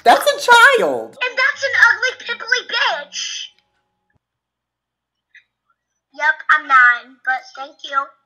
That's a child. And that's an ugly, pimply bitch. Yep, I'm 9, but thank you.